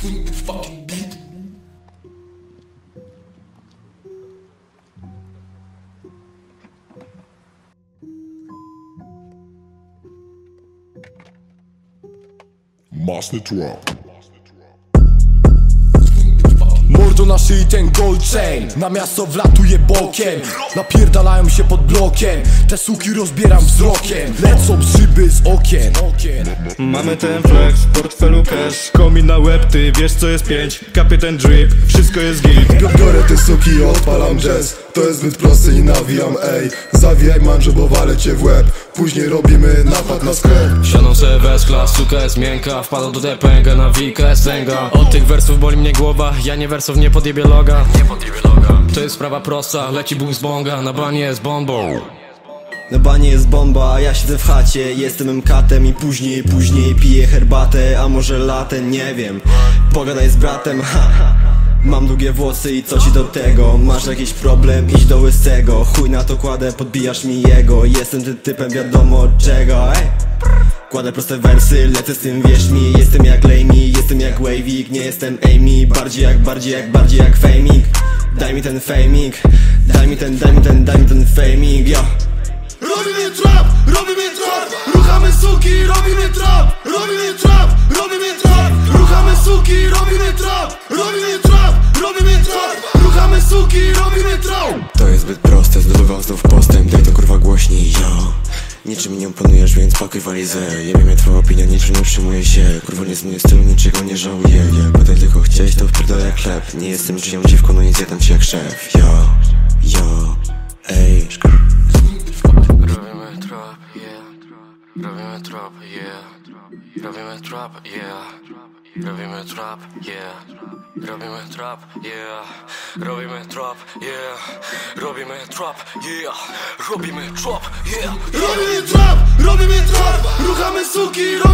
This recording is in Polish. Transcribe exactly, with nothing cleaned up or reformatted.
Swing the fucking beat. Master Trap. Mordo na szyi ten gold chain. Na miasto wlatuje bokiem. Napierdalają się pod blokiem. Te suki rozbieram wzrokiem. Lecą szyby z okien. Mamy ten flex, w portfelu cash. Komin na łeb, ty wiesz co jest pięć. Kapie ten drip, wszystko jest git. Biorę te suki i odpalam jazz. To jest zbyt proste i nawijam, ej. Zawijaj manżu, bo walę cię w łeb. Później robimy napad na sklep. Siadą se weskla, suka jest miękka. Wpadł do tepęga, na wika jest sęga. Od tych wersów boli mnie głowa. Ja nie wersów, nie podjebie loga. Nie podjebie loga. To jest sprawa prosta, leci boom z bonga. Na banie jest bombą. Na banie jest bomba, a ja siedzę w chacie. Jestem emkatem i później, później piję herbatę. A może latem, nie wiem. Pogadaj z bratem, ha, ha. Mam długie włosy i co ci do tego? Masz jakiś problem? Idź do łysego. Chuj na to kładę, podbijasz mi jego. Jestem tym typem, wiadomo czego, ej. Kładę proste wersy, lecę z tym, wierz mi. Jestem jak Lejmi, jestem jak Wavik. Nie jestem Amy, bardziej jak, bardziej jak, bardziej jak Faming. Daj mi ten faming. Daj mi ten, daj mi ten, daj mi ten faming, yo. Robimy trap, robimy trap. Ruchamy suki, robimy trap. Robimy trap, robimy trap. Ruchamy suki, robimy trap. Robimy trap, robimy trap. Ruchamy suki, robimy trap. To jest zbyt proste, zdobywam znów postęp. Daj to kurwa głośniej, yo. Niczym mi nie imponujesz, więc pakuj walizę. Jebie mnie twoja opinia, niczym nie przyjmuję się. Kurwa nie zmienię stylu, niczego nie żałuję. Jak będę tylko chcieć, to wpierdolę jak chleb. Nie jestem czyją dziewką, no nic, zjadam ci jak szef. Yo, yo, ej. Robimy trap, yeah. Robimy trap, yeah. Robimy trap, yeah. Robimy trap, yeah. Robimy trap, yeah. Robimy trap, yeah. Robimy trap, yeah. Robimy trap, yeah. Robimy trap, robimy trap. Ruchamy suki,